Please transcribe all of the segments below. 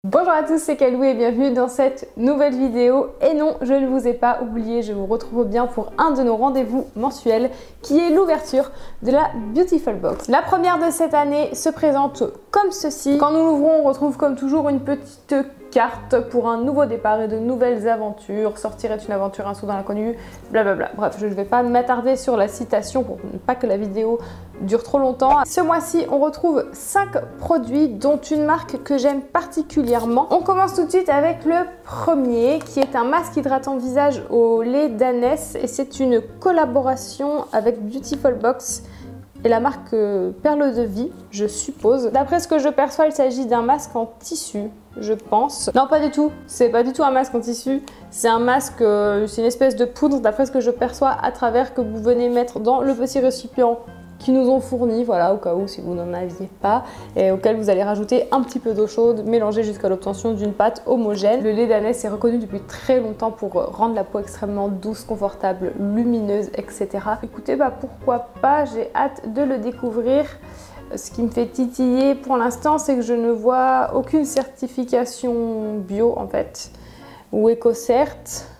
Bonjour à tous, c'est Kalou et bienvenue dans cette nouvelle vidéo. Et non, je ne vous ai pas oublié, je vous retrouve bien pour un de nos rendez-vous mensuels qui est l'ouverture de la Beautiful Box. La première de cette année se présente comme ceci. Quand nous l'ouvrons, on retrouve comme toujours une petite carte pour un nouveau départ et de nouvelles aventures. Sortir est une aventure, un saut dans l'inconnu, blablabla. Bref, je ne vais pas m'attarder sur la citation pour ne pas que la vidéo dure trop longtemps. Ce mois-ci, on retrouve 5 produits, dont une marque que j'aime particulièrement. On commence tout de suite avec le premier, qui est un masque hydratant visage au lait d'ânesse. Et c'est une collaboration avec Beautiful Box et la marque Perle de Vie, je suppose. D'après ce que je perçois, il s'agit d'un masque en tissu, je pense. Non, pas du tout. C'est pas du tout un masque en tissu. C'est un masque, c'est une espèce de poudre, d'après ce que je perçois, à travers que vous venez mettre dans le petit récipient qui nous ont fourni, voilà, au cas où si vous n'en aviez pas, et auquel vous allez rajouter un petit peu d'eau chaude mélangée jusqu'à l'obtention d'une pâte homogène. Le lait d'ânesse est reconnu depuis très longtemps pour rendre la peau extrêmement douce, confortable, lumineuse, etc. Écoutez, pourquoi pas, j'ai hâte de le découvrir. Ce qui me fait titiller pour l'instant, c'est que je ne vois aucune certification bio en fait, ou éco-cert.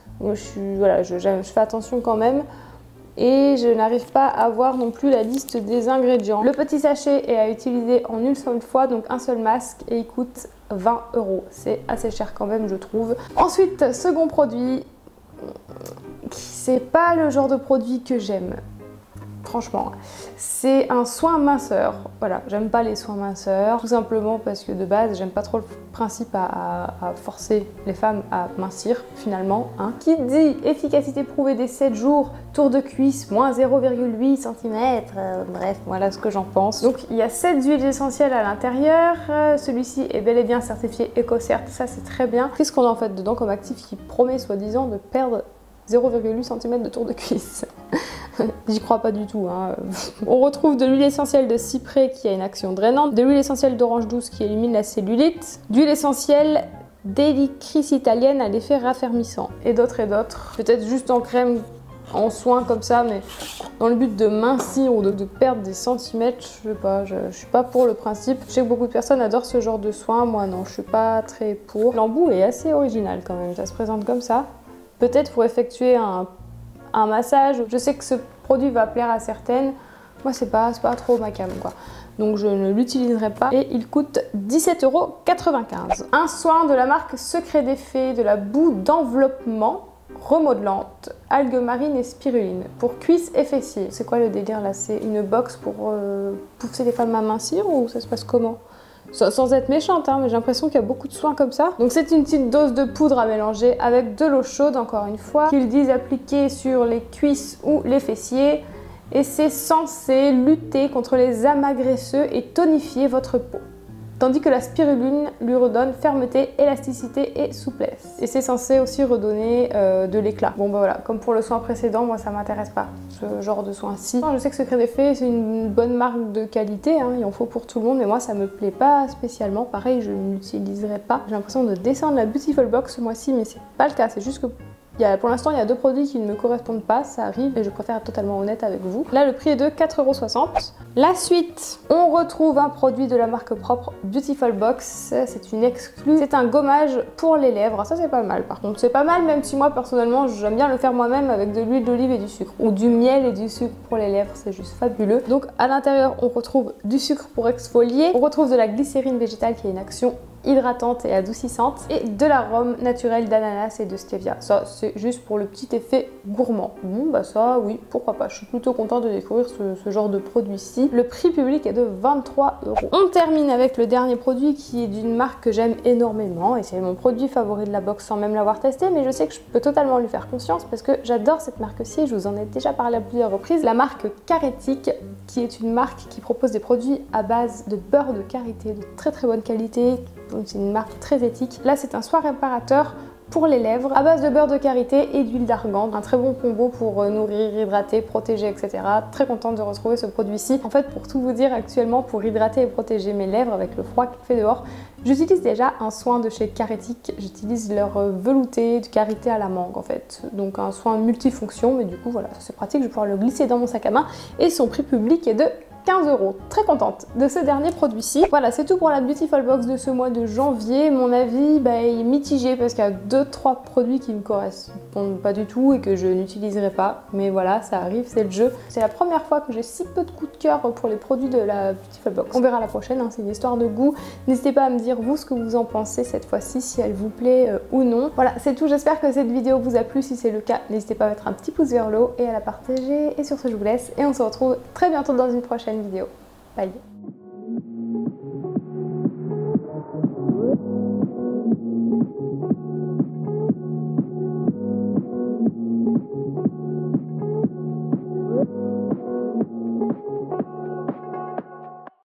Je fais attention quand même. Et je n'arrive pas à voir non plus la liste des ingrédients. Le petit sachet est à utiliser en une seule fois, donc un seul masque, et il coûte 20 €. C'est assez cher quand même, je trouve. Ensuite, second produit, c'est pas le genre de produit que j'aime. Franchement, c'est un soin minceur. Voilà, j'aime pas les soins minceurs, tout simplement parce que de base, j'aime pas trop le principe à forcer les femmes à mincir, finalement. Qui dit efficacité prouvée des 7 jours, tour de cuisse, moins 0,8 cm, bref, voilà ce que j'en pense. Donc, il y a 7 huiles essentielles à l'intérieur. Celui-ci est bel et bien certifié EcoCert, ça c'est très bien. Qu'est-ce qu'on a en fait dedans comme actif qui promet soi-disant de perdre 0,8 cm de tour de cuisse? J'y crois pas du tout. On retrouve de l'huile essentielle de cyprès qui a une action drainante, de l'huile essentielle d'orange douce qui élimine la cellulite, d'huile essentielle d'hélicris italienne à l'effet raffermissant, et d'autres et d'autres. Peut-être juste en crème, en soin comme ça, mais dans le but de mincir ou de perdre des centimètres, je sais pas, je suis pas pour le principe. Je sais que beaucoup de personnes adorent ce genre de soin, moi non, je suis pas très pour. L'embout est assez original quand même, ça se présente comme ça. Peut-être pour effectuer un massage. Je sais que ce produit va plaire à certaines. Moi, c'est pas trop ma came, quoi. Donc, je ne l'utiliserai pas. Et il coûte 17,95 €. Un soin de la marque Secret des Fées, de la boue d'enveloppement remodelante, algues marines et spiruline pour cuisses et fessiers. C'est quoi le délire là? C'est une box pour pousser les femmes à mincir ou ça se passe comment? Sans être méchante, mais j'ai l'impression qu'il y a beaucoup de soins comme ça. Donc c'est une petite dose de poudre à mélanger avec de l'eau chaude, encore une fois, qu'ils disent appliquer sur les cuisses ou les fessiers. Et c'est censé lutter contre les amas graisseux et tonifier votre peau. Tandis que la spiruline lui redonne fermeté, élasticité et souplesse. Et c'est censé aussi redonner de l'éclat. Bon voilà, comme pour le soin précédent, moi ça m'intéresse pas, ce genre de soin-ci. Je sais que Secret des Fées c'est une bonne marque de qualité, il en faut pour tout le monde, mais moi ça me plaît pas spécialement. Pareil, je ne l'utiliserai pas. J'ai l'impression de descendre la Beautiful Box ce mois-ci, mais c'est pas le cas, c'est juste que pour l'instant, il y a 2 produits qui ne me correspondent pas, ça arrive et je préfère être totalement honnête avec vous. Là, le prix est de 4,60 €. La suite, on retrouve un produit de la marque propre Beautiful Box, c'est une exclue. C'est un gommage pour les lèvres, ça c'est pas mal par contre. C'est pas mal même si moi personnellement, j'aime bien le faire moi-même avec de l'huile d'olive et du sucre. Ou du miel et du sucre pour les lèvres, c'est juste fabuleux. Donc à l'intérieur, on retrouve du sucre pour exfolier. On retrouve de la glycérine végétale qui a une action hydratante et adoucissante, et de l'arôme naturel d'ananas et de stevia. Ça, c'est juste pour le petit effet gourmand. Bon, ça, oui, pourquoi pas. Je suis plutôt contente de découvrir ce genre de produit-ci. Le prix public est de 23 €. On termine avec le dernier produit qui est d'une marque que j'aime énormément, et c'est mon produit favori de la box sans même l'avoir testé, mais je sais que je peux totalement lui faire confiance parce que j'adore cette marque-ci, et je vous en ai déjà parlé à plusieurs reprises. La marque Carétique, qui est une marque qui propose des produits à base de beurre de karité, de très très bonne qualité. C'est une marque très éthique. Là, c'est un soin réparateur pour les lèvres à base de beurre de karité et d'huile d'argan. Un très bon combo pour nourrir, hydrater, protéger, etc. Très contente de retrouver ce produit-ci. En fait, pour tout vous dire, actuellement, pour hydrater et protéger mes lèvres avec le froid qu'il fait dehors, j'utilise déjà un soin de chez Carétique. J'utilise leur velouté de karité à la mangue, en fait. Donc un soin multifonction, mais du coup, voilà, c'est pratique. Je vais pouvoir le glisser dans mon sac à main. Et son prix public est de 15 €. Très contente de ce dernier produit-ci. Voilà, c'est tout pour la Beautiful Box de ce mois de janvier. Mon avis est mitigé parce qu'il y a 2-3 produits qui me correspondent pas du tout et que je n'utiliserai pas. Mais voilà, ça arrive, c'est le jeu. C'est la première fois que j'ai si peu de coup de cœur pour les produits de la Beautiful Box. On verra la prochaine, hein, c'est une histoire de goût. N'hésitez pas à me dire vous ce que vous en pensez cette fois-ci, si elle vous plaît ou non. Voilà, c'est tout. J'espère que cette vidéo vous a plu. Si c'est le cas, n'hésitez pas à mettre un petit pouce vers le haut et à la partager. Et sur ce, je vous laisse et on se retrouve très bientôt dans une prochaine vidéo. Bye!